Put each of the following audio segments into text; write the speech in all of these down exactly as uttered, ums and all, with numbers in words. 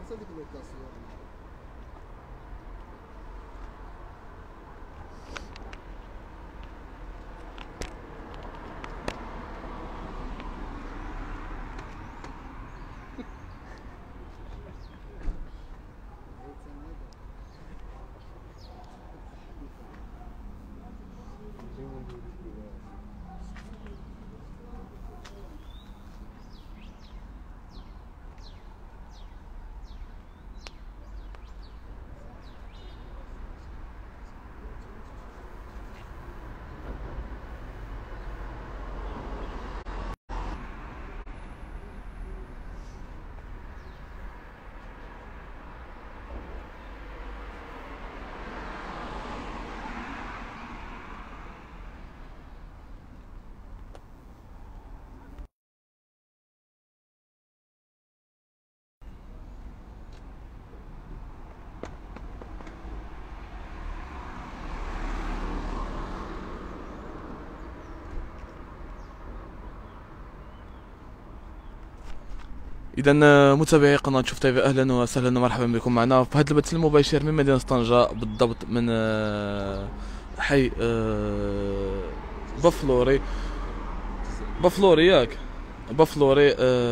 اذا متابعي قناه شوف تيفي، اهلا وسهلا ومرحبا بكم معنا في هذا البث المباشر من مدينه طنجه، بالضبط من حي بافلوري بافلوري ياك بافلوري.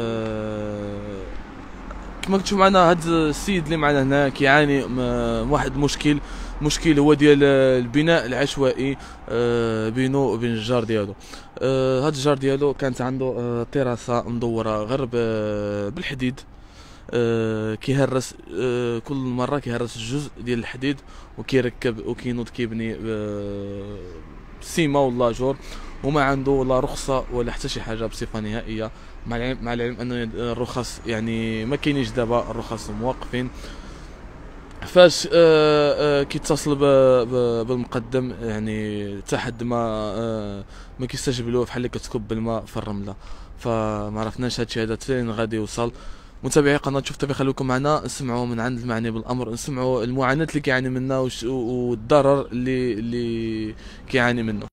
كما كتشوف معنا هذا السيد اللي معنا هنا كيعاني من واحد المشكل مشكل هو ديال البناء العشوائي بينه وبين الجار ديالو. هذا الجار ديالو كانت عنده تيراسه مدوره غير بالحديد، كيهرس كل مره كيهرس جزء ديال الحديد وكيركب وكينوض كيبني سيما ولا جور، وما عنده لا رخصه ولا حتى شي حاجه بصفه نهائيه، مع العلم مع العلم ان الرخص يعني ما كاينينش دابا، الرخص موقفين. فاش آه آه كيتصل بالمقدم يعني حتى حد ما آه ما كيستجيب له، بحال اللي كتكب الماء في الرمله، فما عرفناش هادشي هذا فين غادي يوصل. متابعي قناه شوف تيفي خليكم معنا، نسمعوا من عند المعني بالامر، نسمعوا المعاناه اللي كيعاني منها والضرر اللي اللي كيعاني منه.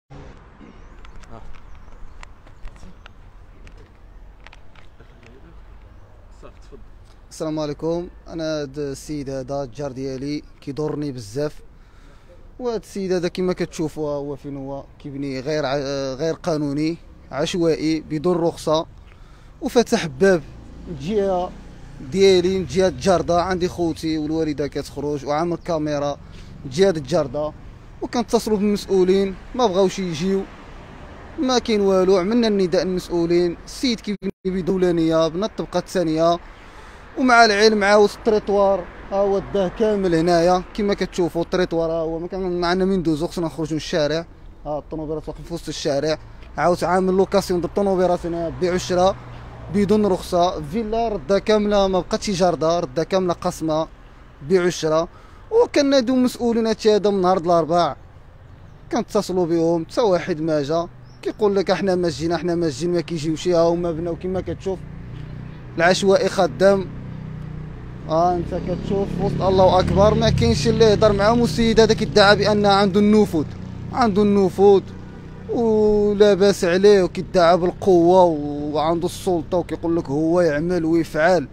السلام عليكم. انا هاد السيد هذا الجار ديالي كيضرني بزاف، وهاد السيد هذا كما كتشوفوا هو فين هو كيبني غير ع... غير قانوني عشوائي بدون رخصه، وفتح باب الجهه ديالي من جهه الجرده، عندي خوتي والوالده كتخرج وعامل كاميرا جهه الجرده، وكنتصلوا بالمسؤولين ما بغاوش يجيو، ما كاين والو. عملنا النداء للمسؤولين، السيد كيبني بدولانيه بنا الطبقه الثانيه، ومع العلم عاود التريطوار ها هو داه كامل هنايا كما كتشوفوا. التريطوار ها هو ما كان معنا من ندوزو، خصنا نخرجوا للشارع، ها الطونوبيرات واقفين في وسط الشارع. عاود عامل لوكاسيون د الطونوبيرات هنا بيع وشراء بدون رخصه، فيلا ردها كامله ما بقاتش جارده، ردها كامله قسمه بيع وشراء. وكناديو مسؤولين هادشي هذا من نهار الاربعاء، كنتصلوا بهم حتى واحد ما جا، كيقول لك احنا ما جينا احنا ما جينا ما كيجيوش. ها هما بناو كما كتشوف العشوائي خدام، ها انت كتشوف وسط الله اكبر، ما كاينش اللي يهضر معاهم. والسيد هذا كيدعى بان عنده النفوذ، عنده النفوذ ولا باس عليه، وكيدعى بالقوه وعنده السلطه، وكيقول لك هو يعمل ويفعل.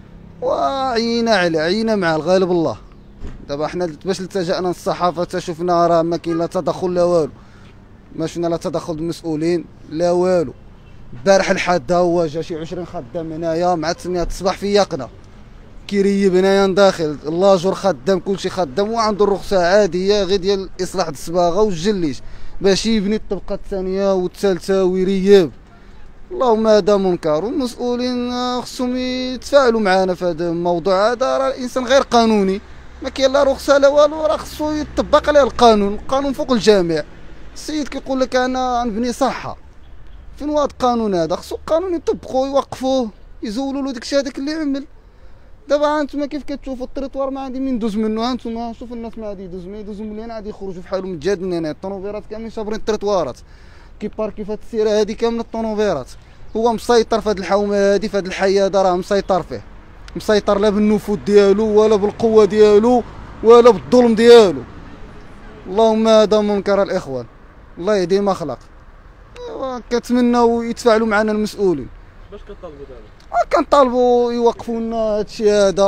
وعينا عليه عينا مع الغالب الله. دابا حنا باش التجأنا للصحافه حتى شفنا راه ما كاين لا تدخل لا والو، ما شفنا لا تدخل المسؤولين لا والو. البارح الحد هو جا شي عشرين خدام هنايا مع ثمانية الصباح في يقنا، كيريب هنايا داخل اللاجور خدام كلشي خدام، وعنده الرخصه عاديه غير ديال اصلاح الصباغه والجليش باش يبني الطبقه الثانيه والثالثه ويريب. اللهم هذا منكر، والمسؤولين خصهم يتفاعلوا معنا في هذا الموضوع هذا. راه الانسان غير قانوني، ما كاين لا رخصه لا والو، راه خصو يطبق عليه القانون، القانون فوق الجميع. السيد كيقول لك انا نبني صحه، فين هو هذا القانون هذا؟ خصو القانون يطبقوه يوقفوه يزولوا له داكشي هذاك اللي عمل. دابا انتما كيف كتشوفوا التريطوار ما عندي من ندوز منه، ها انتما شوفوا الناس ما غادي يدوز، ما يدوزوا من هنا غادي يخرجوا فحالهم متجاد من هنا. الطونوبيرات كاملين شابرين التريطوارات، كيباركي في هاد السيره هادي كامله الطونوبيرات. هو مسيطر في هاد الحومه هادي، في هاد الحي هذا راه مسيطر فيه، مسيطر لا بالنفوذ ديالو ولا بالقوه ديالو ولا بالظلم ديالو. اللهم هذا منكر الاخوان، الله يهدي ما خلق. ايوا كنتمناو يتفاعلوا معنا المسؤولين. باش كطالبوا دابا؟ كنطالبوا يوقفوا لنا هادشي هذا،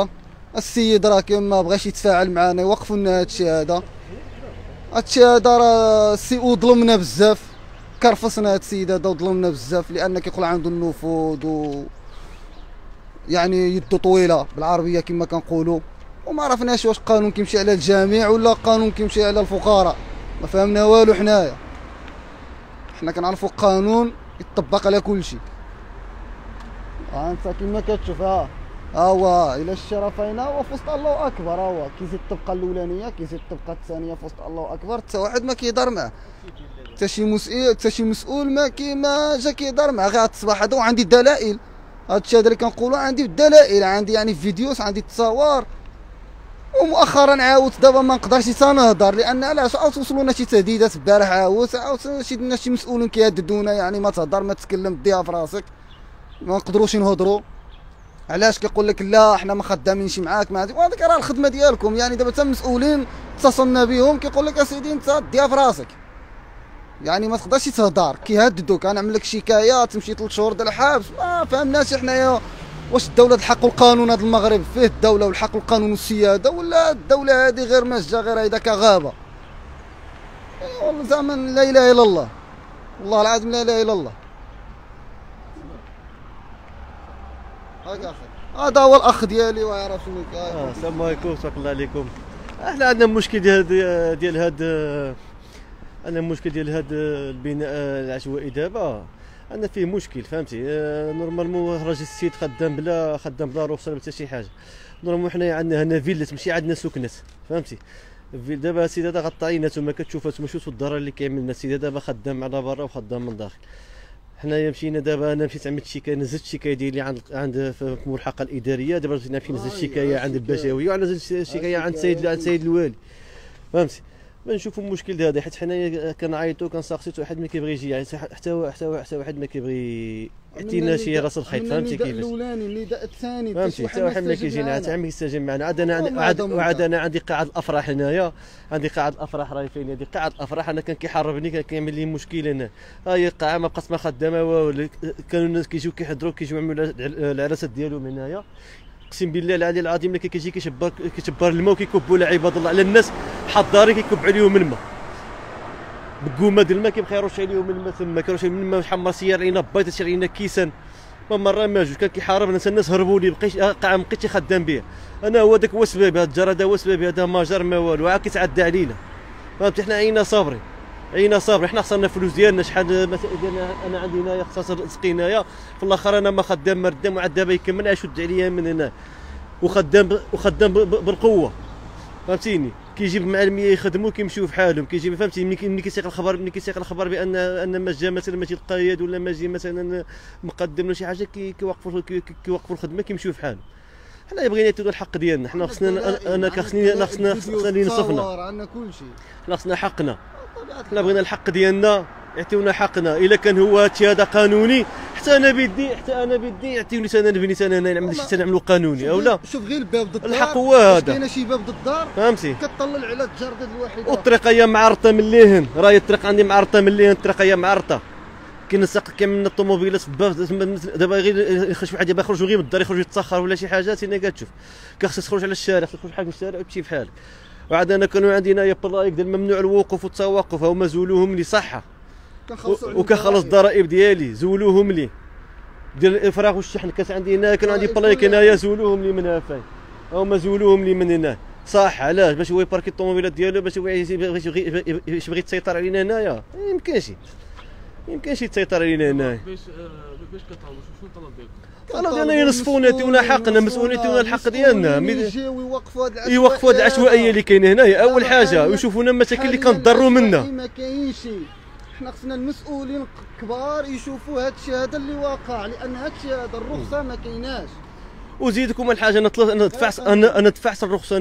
السيد راه كي ما بغاش يتفاعل معنا يوقفوا لنا هادشي هذا. هادشي هذا راه السي وظلمنا بزاف، كرفصنا هاد السيد هذا وظلمنا بزاف، لان كيقول عنده النفوذ و يعني يدو طويله بالعربيه كما كنقولوا، وما عرفناش واش قانون كيمشي على الجميع ولا قانون كيمشي على الفقراء. ما فهمنا والو حنايا، حنا كنعرفوا قانون يطبق على كل شيء. ها انت كما كتشوف، ها ها هو الى الشرف هنا وفي وسط الله اكبر، ها هو كيزيد الطبقه الاولانيه كيزيد الطبقه الثانيه في وسط الله اكبر، حتى واحد ما كيهضر معاه، حتى شي مسؤول حتى شي مسؤول ما كي ما جا كيهضر معاه. غير هاد الصباح هذا وعندي دلائل، هادشي هذا اللي كنقولوا عندي الدلائل، عندي يعني فيديوز، عندي التصاور. ومؤخرا عاودت دابا ما نقدرش حتى نهضر، لان علاش عاود وصلونا شي تهديدات البارح، عاود عاود شي ناس شي مسؤولين كيهددونا، يعني ما تهضر ما تتكلم ديها في راسك، ما نقدروش نهضروا. علاش كيقول لك لا حنا ما خدامينش معاك، ما هذيك راه الخدمه ديالكم. يعني دابا حتى المسؤولين اتصلنا بهم كيقول لك اسيدي انت ديها في راسك، يعني ما تقدرش تهضر، كيهددوك. انا نعمل لك شكايه تمشي ثلاث شهور ديال الحبس. ما فهمناش حنايا واش الدوله الحق والقانون، هذا المغرب فيه الدوله والحق والقانون والسياده، ولا الدوله هذه غير مسجه غير هيدا كغابه. والله زعما لا اله الا الله، والله العظيم لا اله الا الله. هاك اخي هذا هو الاخ ديالي ويعرف شنو كاين. آه السلام عليكم، تبارك الله عليكم. احنا عندنا مشكل ديال ديال هاد عندنا مشكل ديال هاد البناء العشوائي دابا، عندنا فيه مشكل فهمتي. آه نورمالمون راجل السيد خدام بلا خدام بلا رخصه بلا حتى شي حاجه. نورمالمون حنا عندنا هنا فيلا تمشي عندنا سكنات فهمتي. دابا السيد هذا غطى نتوما كتشوفوا نتوما شوفوا الضرر اللي كاين من السيد دابا خدام على برا وخدام من داخل. حنايا مشينا دابا، انا مشيت عملت شكايه، نزلت الشكايه ديالي عند عند في الملحقه الاداريه. دابا جينا نمشي نزل الشكايه عند البشاويه، ونزلت الشكايه عند السيد عند السيد الوالي فهمتي. بنشوفوا المشكل هذا، حيت حنايا كنعيطوا كنساقسيو واحد ما كيبغي يجي، يعني حتى حتى حتى واحد ما كيبغي يعطينا شي راس الخيط فهمتي كيفاش. الاولاني النداء الثاني فهمتي حتى واحد ما كيجينا، حتى عم يستجيب معنا. عاد انا عاد عاد انا عندي قاعه الافراح هنايا، عندي قاعه الافراح راهي فين هذه قاعه الافراح. انا كان كيحربني، كان كيعمل لي مشكل هنا. ها هي القاعه ما بقات ما خدامه والو. كانوا الناس كيجيو كيحضروا كيجيو يعملوا العراسات ديالهم هنايا. اقسم بالله العلي العظيم اللي كيجي كيشبر كيشبر الماء وكيكبوا على عباد الله، على الناس حضارين كيكب عليهم الماء بقومه ديال الماء، كيبقى يرش عليهم الماء تما، كيرش عليهم الماء حمر سيار علينا بيض تشري علينا كيسان. ما مره ما جوج كان كيحاربنا، الناس هربوا لي، بقيت قاعه ما بقيتش خدام بها. انا هو داك هو السبب، هذا الجار هذا هو السبب، هذا ما جار ما والو، عاد كيتعدى علينا فهمتي. حنا عينا صابرين عينا صابرين، حنا خسرنا فلوس ديالنا شحال ديالنا. انا عندي هنايا خصاص رزقي هنايا، في الاخر انا ما خدام مردام، وعاد دابا يكمل يشد عليا من هنا، وخدام وخدام بالقوه فهمتيني. كيجيب مع المية يخدموا كيمشيو في حالهم، كيجيب فهمتي. ملي كيسيق الخبر ملي كيسيق الخبر بان ان ما جا مثلا ماشي القياد ولا ما جا مثلا مقدم ولا شي حاجه، كيوقفوا كيوقفوا الخدمه كيمشيو في حالهم. حنا بغينا يعطيونا الحق ديالنا، حنا خصنا انا خصني انا خصنا خصنا اللي ينصفنا، عندنا كلشي، حنا خصنا حقنا. حنا بغينا الحق ديالنا، يعطيونا حقنا. الا كان هو هادشي هذا قانوني، حتى انا بدي حتى انا بدي يعطيوني انا نبني انا انا نعمل شي نعملو قانوني او لا. شوف غير الباب ضد الدار، الحق هو هذا. كاينه شي باب ضد الدار فهمتي، كطلع على الجردة الواحده، والطريقه هي معرطه من الليهن. راهي الطريق عندي معرطه من الليهن، الطريقه هي معرطه. كاين الساق كاين من الطوموبيلات في الباب دابا، غير يخرج واحد دابا يخرجوا غير من الدار، يخرج يتسخر ولا شي حاجه هنا كتشوف. كخصك تخرج على الشارع، خصك تخرج حاجه الشارع وتمشي في حالك. وعاد انا كانوا عندي هنايا بلايك ديال ممنوع الوقوف والتوقف، هما زولوهم لي صحه، وكنخلص الضرائب ديالي زولوهم لي ديال الافراغ والشحن. كانت عندي هنا كان عندي بلايك هنايا زولوهم لي منها فاين، هما زولوهم لي من هنا صح. علاش؟ باش هو يباركي الطوموبيلات ديالو، باش هو باش بغي يسيطر علينا هنايا. يمكنش يمكنش يسيطر علينا هنايا. باش باش كطلبوا شنو الطلب ديالكم؟ الطلب ديالنا ينصفونا، يعطيونا حقنا، مسؤوليتنا الحق ديالنا. يجيو يوقفوا هاد العشوائيه، يوقفوا هاد العشوائيه اللي كاينه هنايا اول حاجه، ويشوفونا المشاكل اللي كنضروا منها. ما كاينش، حنا خصنا المسؤولين كبار يشوفوا هاد الشيء هذا اللي واقع، لان هاد الشيء هذا الرخصه ما كايناش. وزيدكم الحاجه، انا انا دفعت انا انا دفعت الرخصه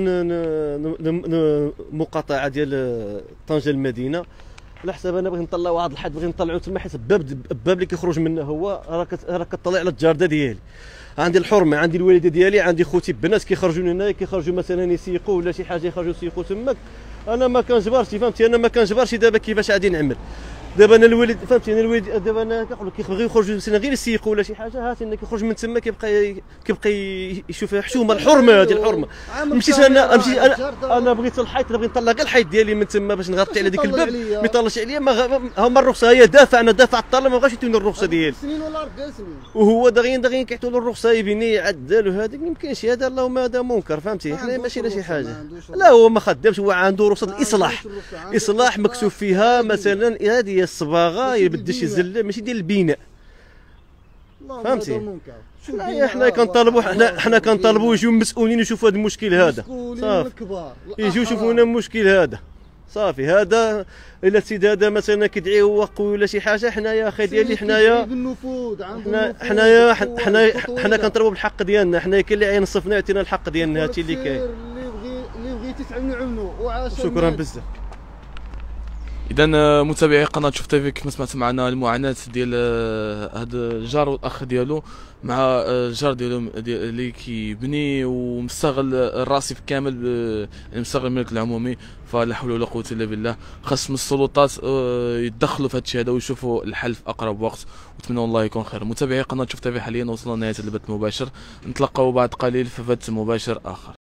مقاطعه ديال طنجه المدينه على حساب انا بغي نطلع واحد الحد، بغي نطلعو تما، حيت الباب الباب اللي كيخرج منه هو راه راه كطلع على الجارده ديالي. عندي الحرمه، عندي الوالده ديالي، عندي خوتي بنات كيخرجوا من هنا، كيخرجوا مثلا يسيقوا ولا شي حاجه، يخرجوا يسيقوا تماك. انا ما كنجبرش فهمتي، انا ما كنجبرش دابا كيفاش غادي نعمل. دابا انا الوالد فهمتي، انا الوالد دابا انا كنقول لك كيبغيو يخرجوا مثلا غير يسيقوا ولا شي حاجه، هاتي كيخرج من تما كيبقى كيبقى يشوف حشومه الحرمه، هذه الحرمه. مشيت انا مشيت انا انا بغيت الحيط، بغيت نطلع غير الحيط ديالي من تما باش نغطي على ديك الباب، ما يطلعش عليا. ما هما الرخصه هي دافع، انا دافع الطلب ما بغاش يعطيوني الرخصه ديالي سنين ولا اربع سنين، وهو دغيا دغيا كيعطيو له الرخصه يبني يعدل وهذاك ما يمكنش. هذا اللهم هذا منكر فهمتي، حنا ماشي لا شي حاجه. لا هو ما خدامش، هو عنده رخصه اصلاح، اصلاح مكتوب فيها مثلا هذه هي الصباغه يبدلش الزله ماشي ديال البناء فهمتي. حنايا حنا كنطالبوا حنا حنا كنطالبوا يجيو مسؤولين يشوفوا هذا المشكل هذا صافي، يجيو يشوفوا لنا المشكل هذا صافي. هذا الا السيد هذا مثلا كيدعي هو قوي ولا شي حاجه، حنايا اخي ديالي حنايا حنا حنايا حنا حنا كنطلبوا بالحق ديالنا. حنا كاين اللي غينصفنا يعطينا الحق ديالنا، هادشي اللي كاين. اللي بغي اللي بغيتي تعاونوا عاونوا وعاش. شكرا بزاف. اذا متابعي قناه شوف تيفي، كما سمعت معنا المعاناه ديال هذا الجار والاخ ديالو مع الجار ديالو اللي كيبني ومستغل الرصيف كامل، مستغل الملك العمومي. فلا حول ولا قوه الا بالله، خاص من السلطات يتدخلوا في هذا الشيء هذا ويشوفوا الحل في اقرب وقت، ونتمنى الله يكون خير. متابعي قناه شوف تيفي، حاليا وصلنا لنهايه البث المباشر، نتلقاو بعد قليل في بث مباشر اخر.